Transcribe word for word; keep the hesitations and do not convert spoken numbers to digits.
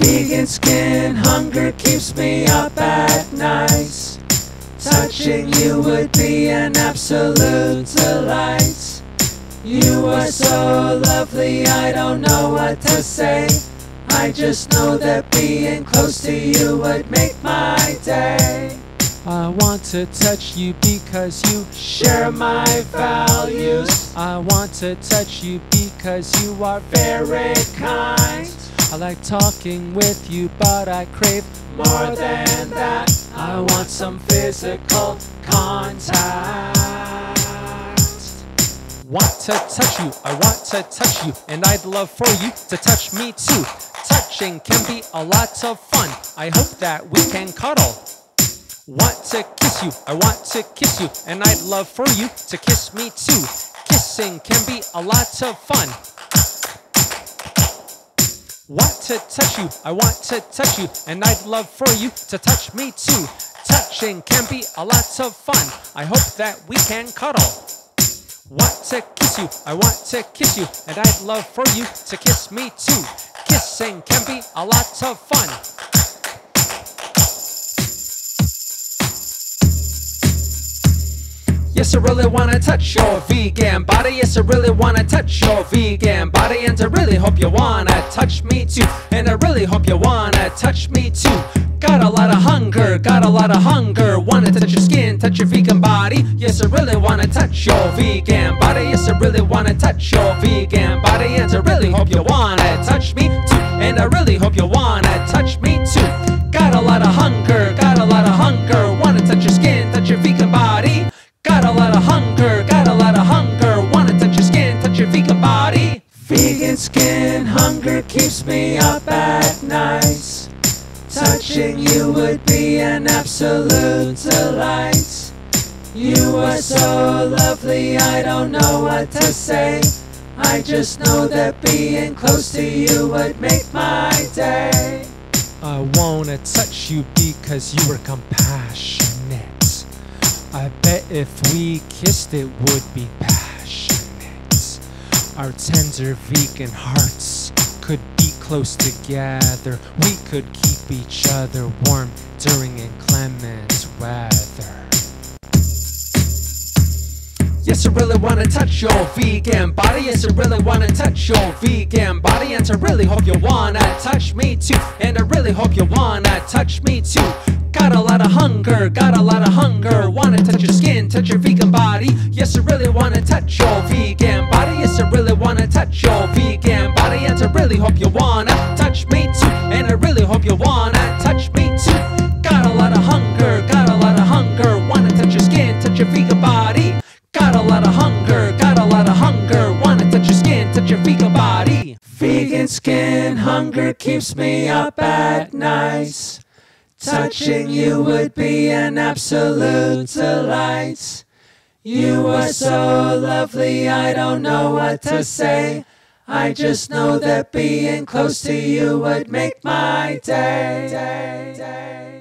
Vegan skin hunger keeps me up at night. Touching you would be an absolute delight. You are so lovely, I don't know what to say. I just know that being close to you would make my day. I want to touch you because you Share my values. I want to touch you because you are Very kind. I like talking with you, but I crave More than that, I want some physical contact. Want to touch you, I want to touch you, and I'd love for you to touch me too. Touching can be a lot of fun. I hope that we can cuddle. Want to kiss you, I want to kiss you, and I'd love for you to kiss me too. Kissing can be a lot of fun. Want to touch you, I want to touch you, and I'd love for you to touch me too. Touching can be a lot of fun. I hope that we can cuddle. Want to kiss you, I want to kiss you, and I'd love for you to kiss me too. Kissing can be a lot of fun. Yes, I really wanna touch your vegan body. Yes, I really wanna touch your vegan body. And I really hope you wanna touch me too. And I really hope you wanna touch me too. Got a lot of hunger, got a lot of hunger. Wanna touch your skin, touch your vegan body. Yes, I really wanna touch your vegan body. Yes, I really wanna touch your vegan body. And I really hope you wanna touch me too. And I really hope you wanna touch me too. Got a lot of hunger, got a lot of hunger. Wanna touch your skin, touch your vegan body. Got a lot of hunger, got a lot of hunger. Wanna touch your skin, touch your vegan body. Vegan skin hunger keeps me up at night. Touching you would be an absolute delight. You are so lovely, I don't know what to say. I just know that being close to you would make my day. I wanna touch you because you are compassionate. I bet if we kissed it would be passionate. Our tender vegan hearts could be close together. We could keep each other warm during inclement weather. Yes, I really wanna touch your vegan body. Yes, I really wanna touch your vegan body. And I really hope you wanna touch me too. And I really hope you wanna touch me too. Got a lot of hunger, got a lot of hunger. Wanna touch your skin, touch your vegan body. Yes, I really wanna touch your vegan body. Yes, I really wanna touch your vegan body. And I really hope you wanna touch me too. And I really hope you wanna touch me too. Got a lot of hunger, got a lot of hunger. Wanna touch your skin, touch your vegan body. Got a lot of hunger, got a lot of hunger. Wanna touch your skin, touch your vegan body. Vegan skin hunger keeps me up at night. Touching you would be an absolute delight. You are so lovely, I don't know what to say. I just know that being close to you would make my day. day, day.